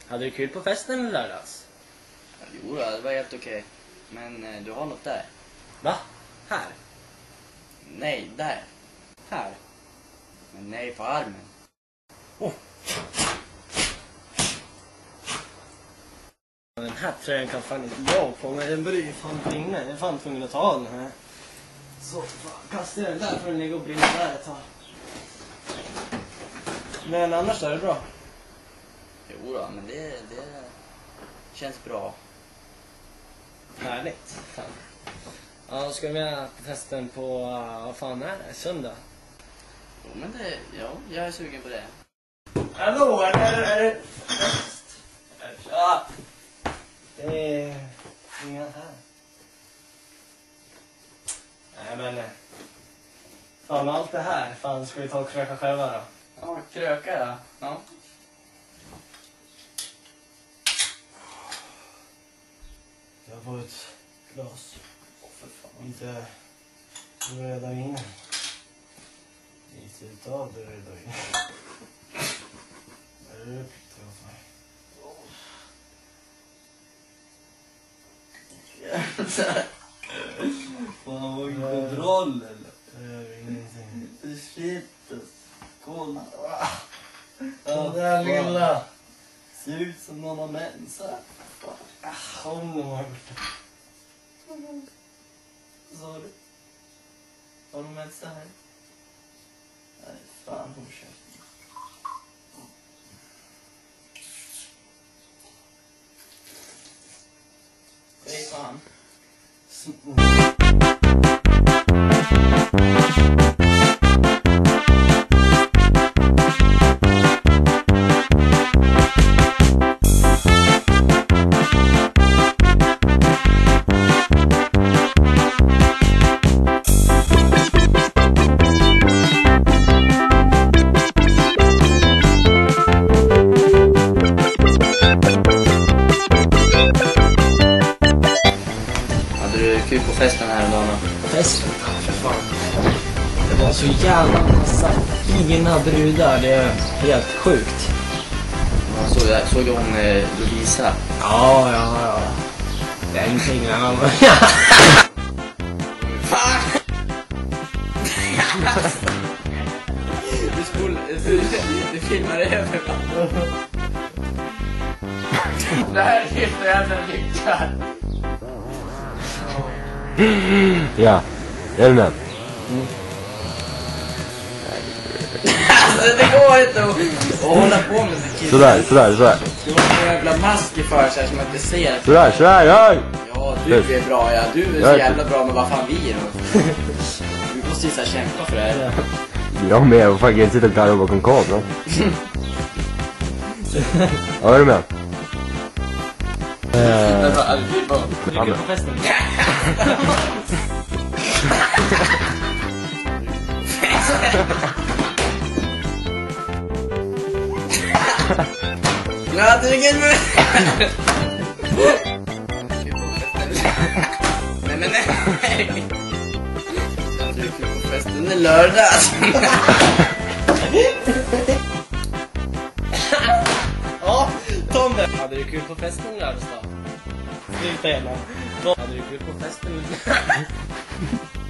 Hade du kul på festen i lördags? Jo, det var helt okej. Men du har något där. Va? Här? Nej, där. Här? Men nej, på armen. Oh. Den här tröjan kan fan inte jag på, men den bryr fan brinna. Jag är fan tvungen att ta den här. Så fan, kastar jag den där för den ligger och brinner där ett tag. Men annars är det bra. Jo då, men det känns bra. Härligt. Fan. Ja, ska vi med på festen på, vad fan är det? Söndag? Jo, men jag är sugen på det. Hallå, är det fest? Ja. Det är inga här. Nej, men fan, allt det här, fan, ska vi ta och kröka själva då? Ja, kröka ja. Ja. Jag får ett glas. För fan. Lite röda vin. Lite utav det röda vin. Är det pittra för mig? Fan, vad kontroll eller? Det gör ingenting. Shit, kolla. Ja, där lilla. Ser ut som någon har mensat. Kom nu här borta. Vad sa du? Har de mensat här? Nej, fan, hon kör. Hej fan. Kul på festen här idag då. Festen? För fan. Det var så jävla massa fina brudar. Det är helt sjukt. Ja, såg du hon Lovisa? Ja. Den fingrar man. Fan! Du filmar över. Det här är helt jävla lyckat. Ja, är du med? Alltså det går inte att hålla på med det, killar. Sådär. Du har en jävla mask i för sig som man inte ser. Sådär, ja. Ja, du är bra, ja. Du är så jävla bra, men vad fan vi är då? Du måste ju så här kämpa för det här. Jag med, och fan sitta och garva bakom kameran. Ja, är du med? Lycka på festen. Ja, du är med. Nej. Du är kul på festen i lördag. Ja, Tom det. Hade du kul på festen i lördags då? Sluta gärna. Hade du kul på festen?